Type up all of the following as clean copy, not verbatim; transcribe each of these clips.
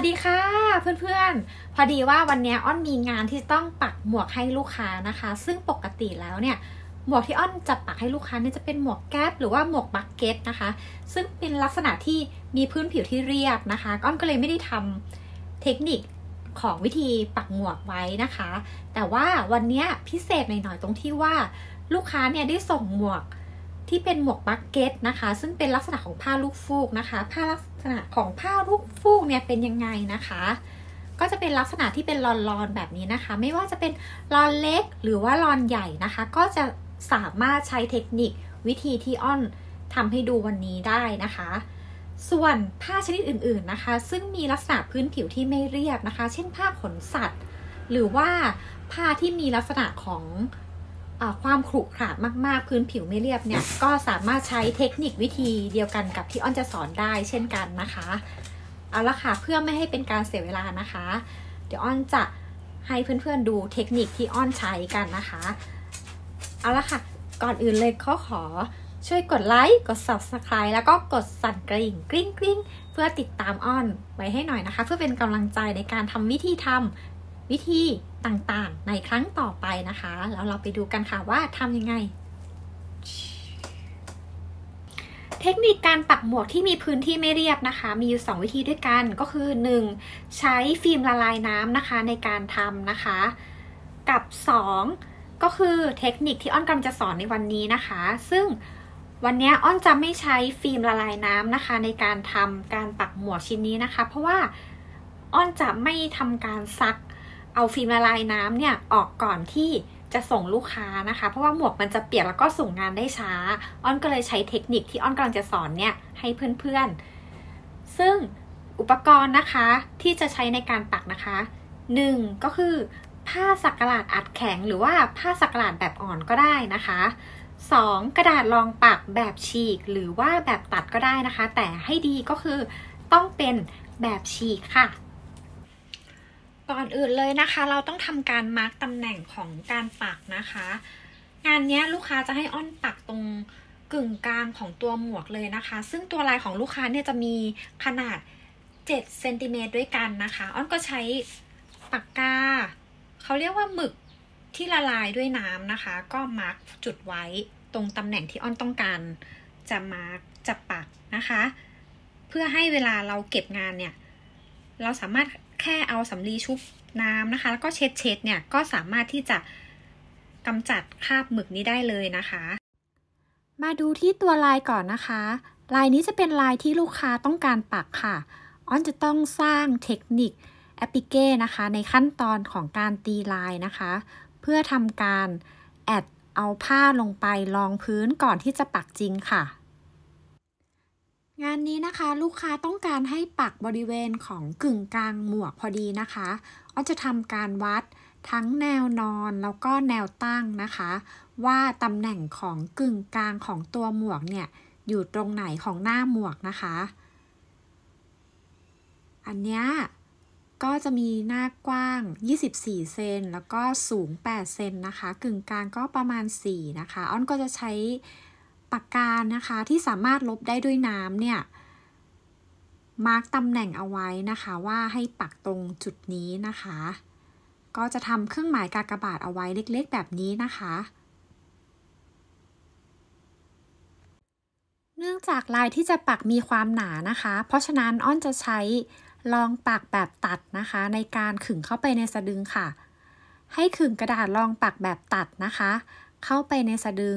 ดีค่ะเพื่อนๆพอดีว่าวันนี้อ้อนมีงานที่ต้องปักหมวกให้ลูกค้านะคะซึ่งปกติแล้วเนี่ยหมวกที่อ้อนจะปักให้ลูกค้าเนี่ยจะเป็นหมวกแก๊ปหรือว่าหมวกบักเก็ตนะคะซึ่งเป็นลักษณะที่มีพื้นผิวที่เรียบนะคะอ้อนก็เลยไม่ได้ทำเทคนิคของวิธีปักหมวกไว้นะคะแต่ว่าวันนี้พิเศษหน่อยๆตรงที่ว่าลูกค้าเนี่ยได้ส่งหมวกที่เป็นหมวกบักเก็ตนะคะซึ่งเป็นลักษณะของผ้าลูกฟูกนะคะผ้าลักษณะของผ้าลูกฟูกเนี่ยเป็นยังไงนะคะก็จะเป็นลักษณะที่เป็นลอนๆแบบนี้นะคะไม่ว่าจะเป็นลอนเล็กหรือว่าลอนใหญ่นะคะก็จะสามารถใช้เทคนิควิธีที่อ้อนทำให้ดูวันนี้ได้นะคะส่วนผ้าชนิดอื่นๆนะคะซึ่งมีลักษณะพื้นผิวที่ไม่เรียบนะคะเช่นผ้าขนสัตว์หรือว่าผ้าที่มีลักษณะของความขรุขระมากๆพื้นผิวไม่เรียบเนี่ยก็สามารถใช้เทคนิควิธีเดียวกันกับที่อ้อนจะสอนได้เช่นกันนะคะเอาละค่ะเพื่อไม่ให้เป็นการเสียเวลานะคะเดี๋ยวอ้อนจะให้เพื่อนๆดูเทคนิคที่อ้อนใช้กันนะคะเอาละค่ะก่อนอื่นเลยขอช่วยกดไลค์กด Subscribe แล้วก็กดสั่นกระดิ่งกริ๊งกริ๊งเพื่อติดตามอ้อนไว้ให้หน่อยนะคะเพื่อเป็นกำลังใจในการทำวิธีต่างๆในครั้งต่อไปนะคะแล้วเราไปดูกันค่ะว่าทำยังไงเทคนิคการปักหมวกที่มีพื้นที่ไม่เรียบนะคะมีอยู่2วิธีด้วยกันก็คือ1ใช้ฟิล์มละลายน้ำนะคะในการทำนะคะกับ2ก็คือเทคนิคที่อ้อนกำลังจะสอนในวันนี้นะคะซึ่งวันนี้อ้อนจะไม่ใช้ฟิล์มละลายน้ำนะคะในการทำการปักหมวกชิ้นนี้นะคะเพราะว่าอ้อนจะไม่ทำการซักเอาฟิล์มละลายน้ำเนี่ยออกก่อนที่จะส่งลูกค้านะคะเพราะว่าหมวกมันจะเปียกแล้วก็ส่งงานได้ช้าอ้อนก็เลยใช้เทคนิคที่อ้อนกำลังจะสอนเนี่ยให้เพื่อนๆซึ่งอุปกรณ์นะคะที่จะใช้ในการปักนะคะ1ก็คือผ้าสักหลาดอัดแข็งหรือว่าผ้าสักหลาดแบบอ่อนก็ได้นะคะ2กระดาษรองปักแบบฉีกหรือว่าแบบตัดก็ได้นะคะแต่ให้ดีก็คือต้องเป็นแบบฉีกค่ะก่อนอื่นเลยนะคะเราต้องทำการมาร์กตำแหน่งของการปักนะคะงานนี้ลูกค้าจะให้อ้อนปักตรงกึ่งกลางของตัวหมวกเลยนะคะซึ่งตัวลายของลูกค้าเนี่ยจะมีขนาด7 เซนติเมตรด้วยกันนะคะอ้อนก็ใช้ปากกาเขาเรียกว่าหมึกที่ละลายด้วยน้ำนะคะก็มาร์กจุดไว้ตรงตำแหน่งที่อ้อนต้องการจะมาร์กจะปักนะคะเพื่อให้เวลาเราเก็บงานเนี่ยเราสามารถแค่เอาสำลีชุบน้ำนะคะแล้วก็เช็ดเนี่ยก็สามารถที่จะกำจัดคราบหมึกนี้ได้เลยนะคะมาดูที่ตัวลายก่อนนะคะลายนี้จะเป็นลายที่ลูกค้าต้องการปักค่ะอ้อนจะต้องสร้างเทคนิคแอปปิเก้นะคะในขั้นตอนของการตีลายนะคะเพื่อทำการแอดเอาผ้าลงไปรองพื้นก่อนที่จะปักจริงค่ะงานนี้นะคะลูกค้าต้องการให้ปักบริเวณของกึ่งกลางหมวกพอดีนะคะอ้อนจะทำการวัดทั้งแนวนอนแล้วก็แนวตั้งนะคะว่าตำแหน่งของกึ่งกลางของตัวหมวกเนี่ยอยู่ตรงไหนของหน้าหมวกนะคะอันเนี้ยก็จะมีหน้ากว้าง24 เซนแล้วก็สูง8 เซนนะคะกึ่งกลางก็ประมาณ4นะคะอ้อนก็จะใช้ปากกานะคะที่สามารถลบได้ด้วยน้ำเนี่ยมาร์กตำแหน่งเอาไว้นะคะว่าให้ปักตรงจุดนี้นะคะก็จะทำเครื่องหมายกากบาทเอาไว้เล็กๆแบบนี้นะคะเนื่องจากลายที่จะปักมีความหนานะคะเพราะฉะนั้นอ้อนจะใช้รองปักแบบตัดนะคะในการขึงเข้าไปในสะดึงค่ะให้ขึงกระดาษรองปักแบบตัดนะคะเข้าไปในสะดึง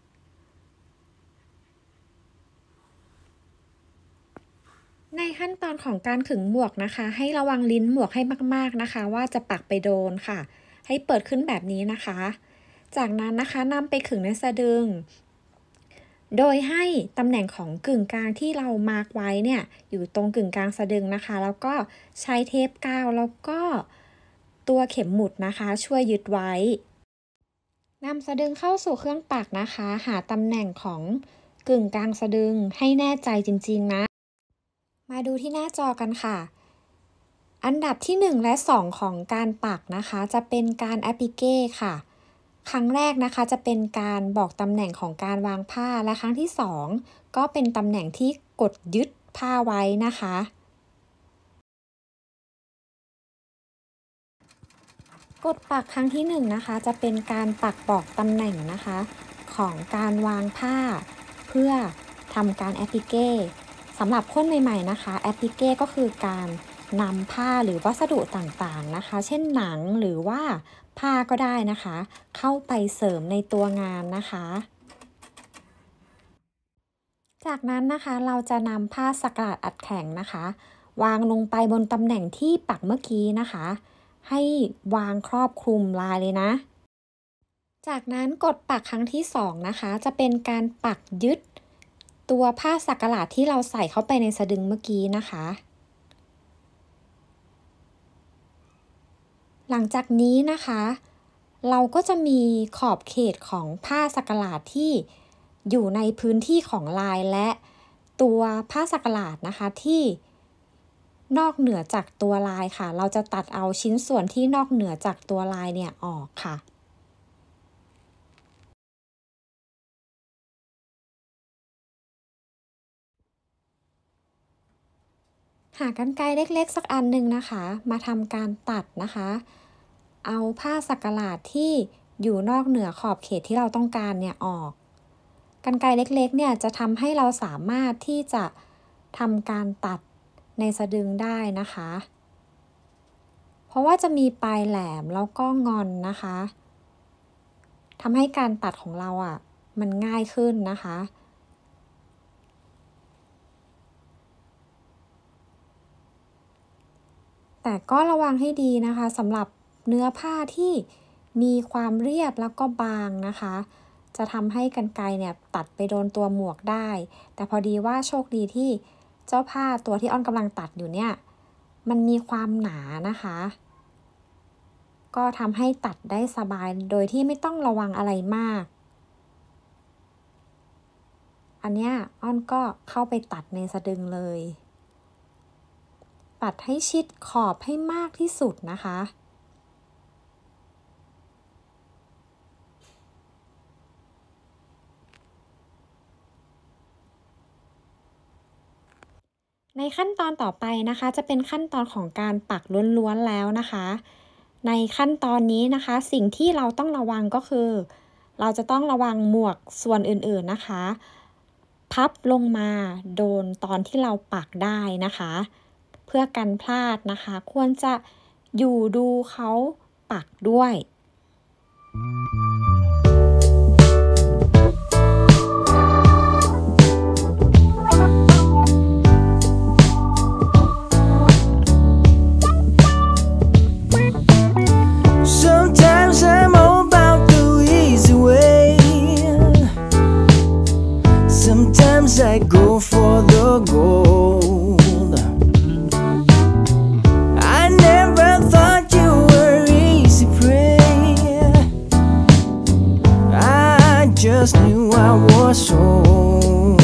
ในขั้นตอนของการขึงหมวกนะคะให้ระวังลิ้นหมวกให้มากๆนะคะว่าจะปักไปโดนค่ะให้เปิดขึ้นแบบนี้นะคะจากนั้นนะคะนำไปขึงในสะดึงโดยให้ตำแหน่งของกึ่งกลางที่เรามาร์กไว้เนี่ยอยู่ตรงกึ่งกลางสะดึงนะคะแล้วก็ใช้เทปกาวแล้วก็ตัวเข็มหมุดนะคะช่วยยึดไว้นำสะดึงเข้าสู่เครื่องปักนะคะหาตำแหน่งของกึ่งกลางสะดึงให้แน่ใจจริงๆนะมาดูที่หน้าจอกันค่ะอันดับที่1และ2ของการปักนะคะจะเป็นการแอปพลิเก้ค่ะครั้งแรกนะคะจะเป็นการบอกตำแหน่งของการวางผ้าและครั้งที่2ก็เป็นตำแหน่งที่กดยึดผ้าไว้นะคะกฎปักครั้งที่1นะคะจะเป็นการปักบอกตำแหน่งนะคะของการวางผ้าเพื่อทำการแอปพลิเก้สำหรับคนใหม่ๆนะคะแอปพลิเก้ก็คือการนำผ้าหรือวัสดุต่างๆนะคะเช่นหนังหรือว่าผ้าก็ได้นะคะเข้าไปเสริมในตัวงานนะคะจากนั้นนะคะเราจะนำผ้าสกรัดอัดแข็งนะคะวางลงไปบนตำแหน่งที่ปักเมื่อกี้นะคะให้วางครอบคลุมลายเลยนะจากนั้นกดปักครั้งที่2นะคะจะเป็นการปักยึดตัวผ้าสักหลาดที่เราใส่เข้าไปในสะดึงเมื่อกี้นะคะหลังจากนี้นะคะเราก็จะมีขอบเขตของผ้าสักหลาดที่อยู่ในพื้นที่ของลายและตัวผ้าสักหลาดนะคะที่นอกเหนือจากตัวลายค่ะเราจะตัดเอาชิ้นส่วนที่นอกเหนือจากตัวลายเนี่ยออกค่ะหากรรไกรเล็กๆสักอันหนึ่งนะคะมาทำการตัดนะคะเอาผ้าสักหลาดที่อยู่นอกเหนือขอบเขตที่เราต้องการเนี่ยออกกรรไกรเล็กๆเนี่ยจะทำให้เราสามารถที่จะทำการตัดในสะดึงได้นะคะเพราะว่าจะมีปลายแหลมแล้วก็งอนนะคะทำให้การตัดของเรามันง่ายขึ้นนะคะแต่ก็ระวังให้ดีนะคะสำหรับเนื้อผ้าที่มีความเรียบแล้วก็บางนะคะจะทำให้กรรไกรเนี่ยตัดไปโดนตัวหมวกได้แต่พอดีว่าโชคดีที่เจ้าผ้าตัวที่อ้อนกำลังตัดอยู่เนี่ยมันมีความหนานะคะก็ทำให้ตัดได้สบายโดยที่ไม่ต้องระวังอะไรมากอันเนี้ยอ้อนก็เข้าไปตัดในสะดึงเลยตัดให้ชิดขอบให้มากที่สุดนะคะในขั้นตอนต่อไปนะคะจะเป็นขั้นตอนของการปักล้วนๆแล้วนะคะในขั้นตอนนี้นะคะสิ่งที่เราต้องระวังก็คือเราจะต้องระวังหมวกส่วนอื่นๆนะคะพับลงมาโดนตอนที่เราปักได้นะคะเพื่อกันพลาดนะคะควรจะอยู่ดูเขาปักด้วย Sometimes I'm all about the easy way. Sometimes I go for the gold. I never thought you were easy prey. I just knew I was sold.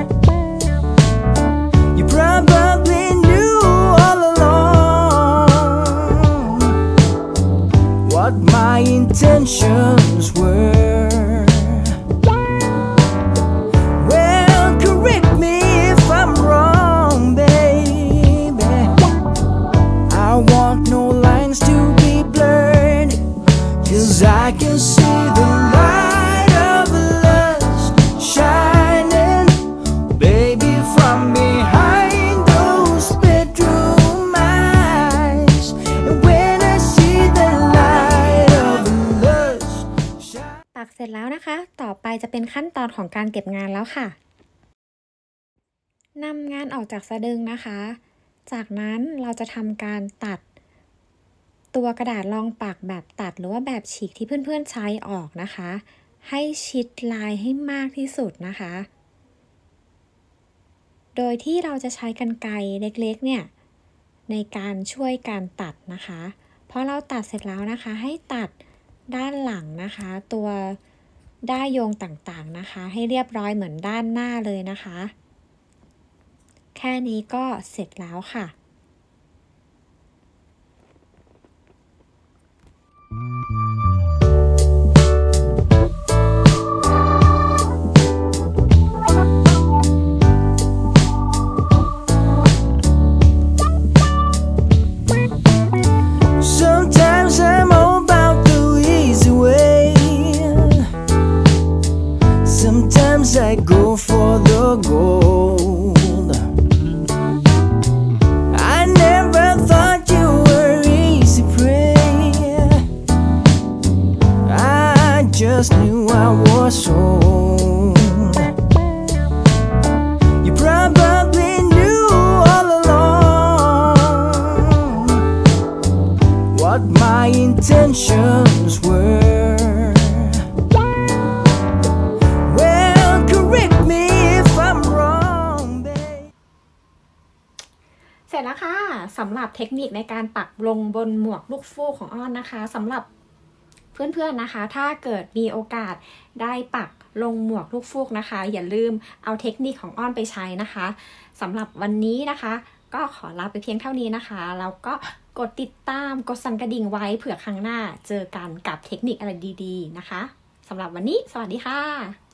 You probably knew all along what my intentions were. Well, correct me if I'm wrong, baby. I want no lines to be blurred, 'cause I can see the light of lust shining, baby, from behind those bedroom eyes. And when I see the light of lust shine. ปักเสร็จแล้วนะคะต่อไปจะเป็นขั้นตอนของการเก็บงานแล้วค่ะนำงานออกจากสะดึงนะคะจากนั้นเราจะทำการตัดตัวกระดาษรองปักแบบตัดหรือว่าแบบฉีกที่เพื่อนๆใช้ออกนะคะให้ชิดลายให้มากที่สุดนะคะโดยที่เราจะใช้กรรไกรเล็กๆเนี่ยในการช่วยการตัดนะคะพอเราตัดเสร็จแล้วนะคะให้ตัดด้านหลังนะคะตัวด้ายโยงต่างๆนะคะให้เรียบร้อยเหมือนด้านหน้าเลยนะคะแค่นี้ก็เสร็จแล้วค่ะ Sometimes I'm all I go for the gold. I never thought you were easy prey. I just knew I was sold. You probably knew all along what my intentions were. Well, correct me if I'm wrong, babe. เสร็จแล้วค่ะสำหรับเทคนิคในการปักลงบนหมวกลูกฟูกของอ้อนนะคะสำหรับเพื่อนๆนะคะถ้าเกิดมีโอกาสได้ปักลงหมวกลูกฟูกนะคะอย่าลืมเอาเทคนิคของอ้อนไปใช้นะคะสำหรับวันนี้นะคะก็ขอลาไปเพียงเท่านี้นะคะแล้วก็กดติดตามกดสั่นกระดิ่งไว้เผื่อครั้งหน้าเจอกันกับเทคนิคอะไรดีๆนะคะสำหรับวันนี้สวัสดีค่ะ